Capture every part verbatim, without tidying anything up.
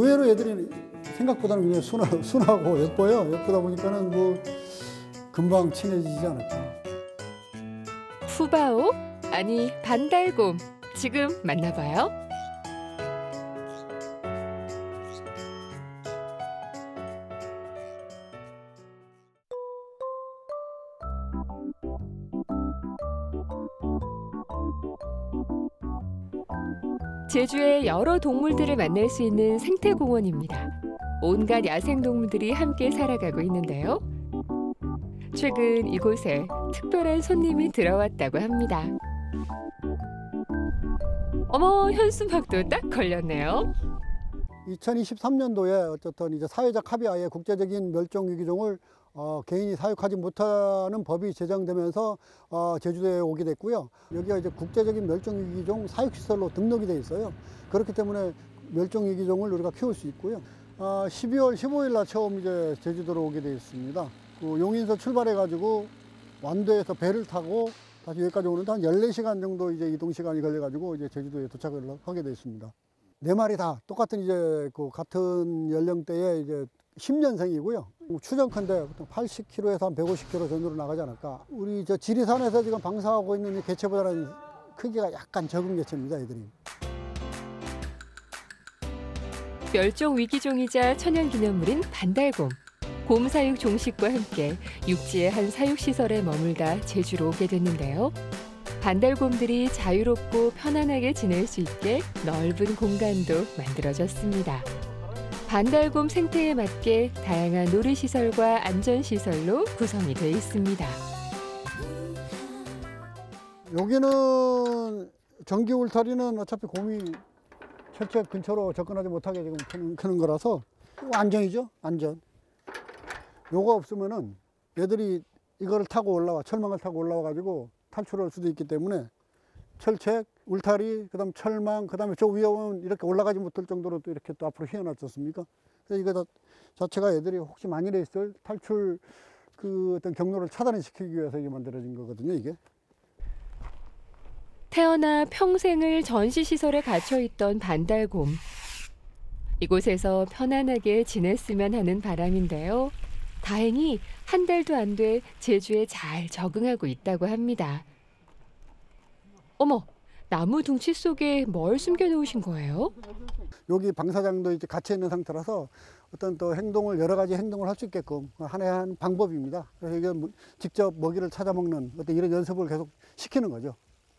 의외로 애들이 생각보다는 그냥 순하, 순하고 예뻐요. 예쁘다 보니까는 뭐 금방 친해지지 않을까. 푸바오? 아니 반달곰. 지금 만나봐요. 제주의 여러 동물들을 만날 수 있는 생태공원입니다. 온갖 야생동물들이 함께 살아가고 있는데요. 최근 이곳에 특별한 손님이 들어왔다고 합니다. 어머, 현수막도 딱 걸렸네요. 이천이십삼 년도에 어쨌든 이제 사회적 합의하에 국제적인 멸종위기종을 어, 개인이 사육하지 못하는 법이 제정되면서 어, 제주도에 오게 됐고요. 여기가 이제 국제적인 멸종위기종 사육시설로 등록이 돼 있어요. 그렇기 때문에 멸종위기종을 우리가 키울 수 있고요. 어, 십이월 십오일 날 처음 이제 제주도로 오게 돼 있습니다. 그 용인서 출발해가지고 완도에서 배를 타고 다시 여기까지 오는데 한 열네 시간 정도 이제 이동 시간이 걸려가지고 이제 제주도에 도착을 하게 돼 있습니다. 네 마리 다 똑같은 이제 그 같은 연령대에 이제 십 년생이고요. 추정컨대 보통 팔십 킬로그램에서 한 백오십 킬로그램 전후로 나가지 않을까. 우리 저 지리산에서 지금 방사하고 있는 이 개체보다는 크기가 약간 적은 개체입니다, 애들이. 멸종 위기종이자 천연기념물인 반달곰. 곰 사육 종식과 함께 육지의 한 사육시설에 머물다 제주로 오게 됐는데요. 반달곰들이 자유롭고 편안하게 지낼 수 있게 넓은 공간도 만들어졌습니다. 반달곰 생태에 맞게 다양한 놀이시설과 안전시설로 구성이 되어 있습니다. 여기는 전기 울타리는 어차피 곰이 철책 근처로 접근하지 못하게 지금 켜는, 켜는 거라서 안전이죠, 안전. 요거 없으면은 애들이 이거를 타고 올라와, 철망을 타고 올라와 가지고 탈출할 수도 있기 때문에 철책, 울타리, 그다음 철망, 그다음에 저 위에 오면 이렇게 올라가지 못할 정도로 또 이렇게 또 앞으로 휘어놨지 않습니까? 그래서 이거 자체가 애들이 혹시 만일에 있을 탈출 그 어떤 경로를 차단을 시키기 위해서 이게 만들어진 거거든요, 이게. 태어나 평생을 전시시설에 갇혀있던 반달곰. 이곳에서 편안하게 지냈으면 하는 바람인데요. 다행히 한 달도 안 돼 제주에 잘 적응하고 있다고 합니다. 어머, 나무 둥치 속에 뭘 숨겨놓으신 거예요? 여기 방사장도 이제 갇혀 있는 상태라서 어떤 또 행동을 여러 가지 행동을 할 수 있게끔 하나의 한 방법입니다. 그래서 이게 직접 먹이를 찾아 먹는 어떤 이런 연습을 계속 시키는 거죠.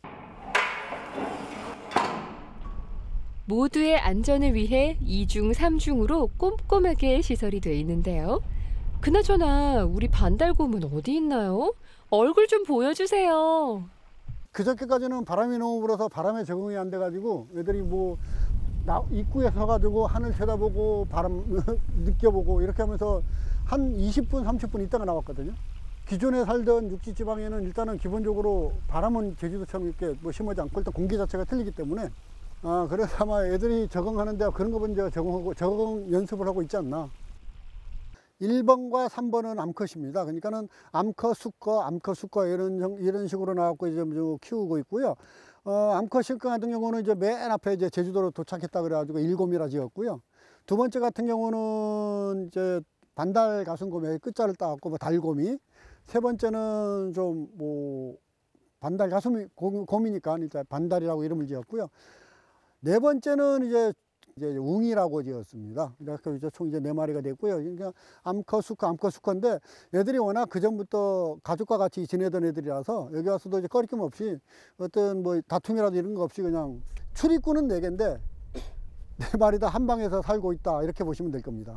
모두의 안전을 위해 이중 삼중으로 꼼꼼하게 시설이 돼 있는데요. 그나저나 우리 반달곰은 어디 있나요? 얼굴 좀 보여주세요. 그저께까지는 바람이 너무 불어서 바람에 적응이 안 돼가지고 애들이 뭐 입구에 서가지고 하늘 쳐다보고 바람 느껴보고 이렇게 하면서 한 이십 분, 삼십 분 있다가 나왔거든요. 기존에 살던 육지 지방에는 일단은 기본적으로 바람은 제주도처럼 이렇게 뭐 심하지 않고 일단 공기 자체가 틀리기 때문에 아 그래서 아마 애들이 적응하는데 그런 거 먼저 적응하고 적응 연습을 하고 있지 않나. 일 번과 삼 번은 암컷입니다. 그러니까는 암컷, 수컷, 암컷, 수컷 이런 이런 식으로 나왔고 이제 키우고 있고요. 어, 암컷 실컷 같은 경우는 이제 맨 앞에 이제 제주도로 도착했다 그래가지고 일곰이라 지었고요. 두 번째 같은 경우는 이제 반달 가슴곰의 끝자를 따갖고 뭐 달곰이. 세 번째는 좀 뭐 반달 가슴이 곰이니까 이제 반달이라고 이름을 지었고요. 네 번째는 이제 이제 웅이라고 지었습니다. 그래서 이제 총 이제 네 마리가 됐고요. 그러니까 암컷, 수컷, 암컷, 수컷인데 애들이 워낙 그 전부터 가족과 같이 지내던 애들이라서 여기 와서도 이제 꺼리낌 없이 어떤 뭐 다툼이라도 이런 거 없이 그냥 출입구는 네 개인데 네 마리 다 한 방에서 살고 있다 이렇게 보시면 될 겁니다.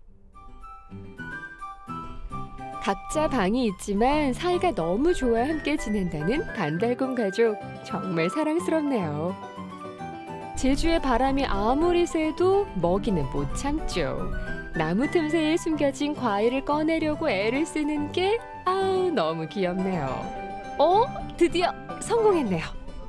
각자 방이 있지만 사이가 너무 좋아 함께 지낸다는 반달곰 가족. 정말 사랑스럽네요. 제주의 바람이 아무리 세도 먹이는 못 참죠. 나무 틈새에 숨겨진 과일을 꺼내려고 애를 쓰는 게 아우 너무 귀엽네요. 어? 드디어 성공했네요.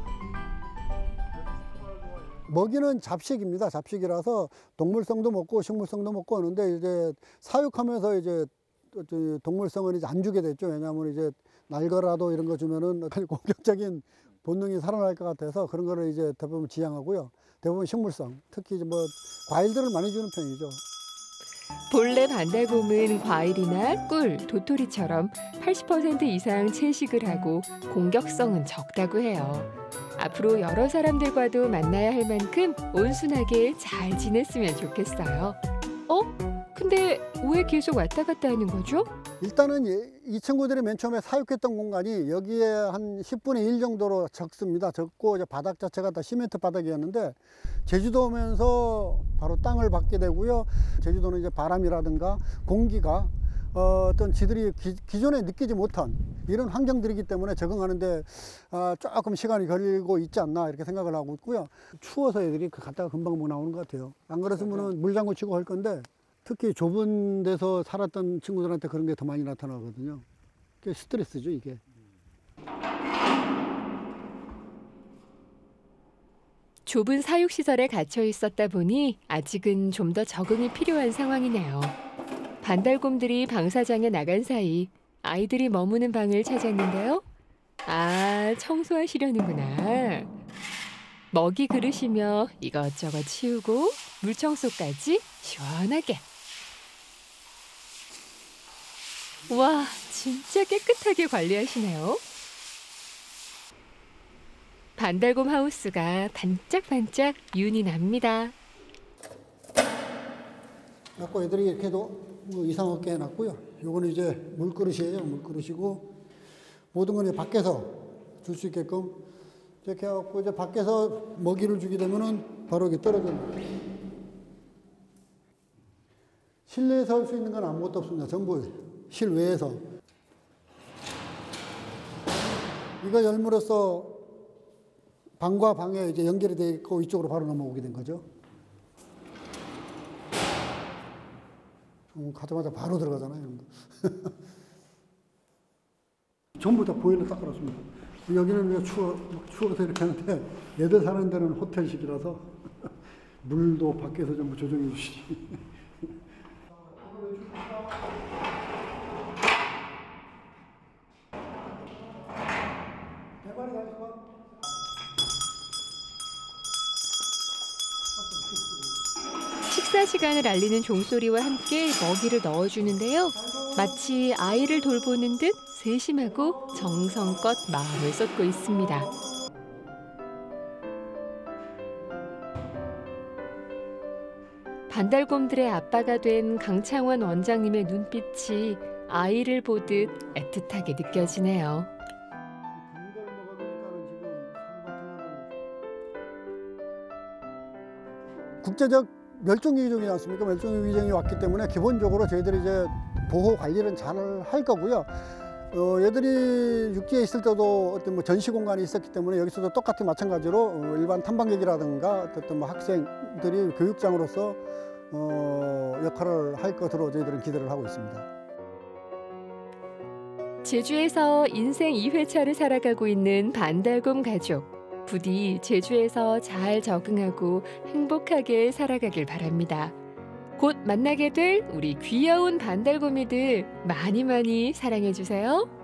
먹이는 잡식입니다. 잡식이라서 동물성도 먹고 식물성도 먹고 하는데 이제 사육하면서 이제 동물성은 이제 안 주게 됐죠. 왜냐하면 이제 날거라도 이런 거 주면은 공격적인 본능이 살아날 것 같아서 그런 거를 이제 대부분 지양하고요. 대부분 식물성, 특히 이제 뭐 과일들을 많이 주는 편이죠. 본래 반달곰은 과일이나 꿀, 도토리처럼 팔십 퍼센트 이상 채식을 하고 공격성은 적다고 해요. 앞으로 여러 사람들과도 만나야 할 만큼 온순하게 잘 지냈으면 좋겠어요. 어? 근데 왜 계속 왔다 갔다 하는 거죠? 일단은 이- 이 친구들이 맨 처음에 사육했던 공간이 여기에 한 십분의 일 정도로 적습니다. 적고 이제 바닥 자체가 다 시멘트 바닥이었는데 제주도 오면서 바로 땅을 받게 되고요. 제주도는 이제 바람이라든가 공기가 어, 어떤 지들이 기, 기존에 느끼지 못한 이런 환경들이기 때문에 적응하는데 어, 조금 시간이 걸리고 있지 않나 이렇게 생각을 하고 있고요. 추워서 애들이 그 갔다가 금방 뭐 나오는 것 같아요. 안 그랬으면 물장구 치고 할 건데 특히 좁은 데서 살았던 친구들한테 그런 게 더 많이 나타나거든요. 그게 스트레스죠, 이게. 좁은 사육시설에 갇혀 있었다 보니 아직은 좀 더 적응이 필요한 상황이네요. 반달곰들이 방사장에 나간 사이 아이들이 머무는 방을 찾았는데요. 아, 청소하시려는구나. 먹이 그릇이며 이것저것 치우고 물청소까지 시원하게. 와, 진짜 깨끗하게 관리하시네요. 반달곰 하우스가 반짝반짝 윤이 납니다. 갖고 애들이 이렇게도 뭐 이상 없게 해놨고요. 요거는 이제 물그릇이에요. 물그릇이고 모든 건 이제 밖에서 줄 수 있게끔 이렇게 해갖고 이제 밖에서 먹이를 주게 되면은 바로 이게 떨어져요. 실내에서 할 수 있는 건 아무것도 없습니다. 전부 실외에서. 이거 열므로써 방과 방에 이제 연결이 되어 있고 이쪽으로 바로 넘어오게 된 거죠. 어, 가자마자 바로 들어가잖아요. 전부 다 보일러 딱 깔았습니다. 여기는 왜 추워, 추워서 이렇게 하는데 얘들 사는 데는 호텔식이라서 물도 밖에서 전부 조정해 주시지. 식사 시간을 알리는 종소리와 함께 먹이를 넣어주는데요. 마치 아이를 돌보는 듯 세심하고 정성껏 마음을 쏟고 있습니다. 반달곰들의 아빠가 된 강창원 원장님의 눈빛이 아이를 보듯 애틋하게 느껴지네요. 국제적 멸종위기종이지 않습니까? 멸종위기종이 왔기 때문에 기본적으로 저희들이 이제 보호 관리는 잘 할 거고요. 어, 얘들이 육지에 있을 때도 어떤 뭐 전시 공간이 있었기 때문에 여기서도 똑같이 마찬가지로 어, 일반 탐방객이라든가 어떤 뭐 학생들이 교육장으로서 어, 역할을 할 것으로 저희들은 기대를 하고 있습니다. 제주에서 인생 이 회차를 살아가고 있는 반달곰 가족. 부디 제주에서 잘 적응하고 행복하게 살아가길 바랍니다. 곧 만나게 될 우리 귀여운 반달곰이들 많이 많이 사랑해 주세요.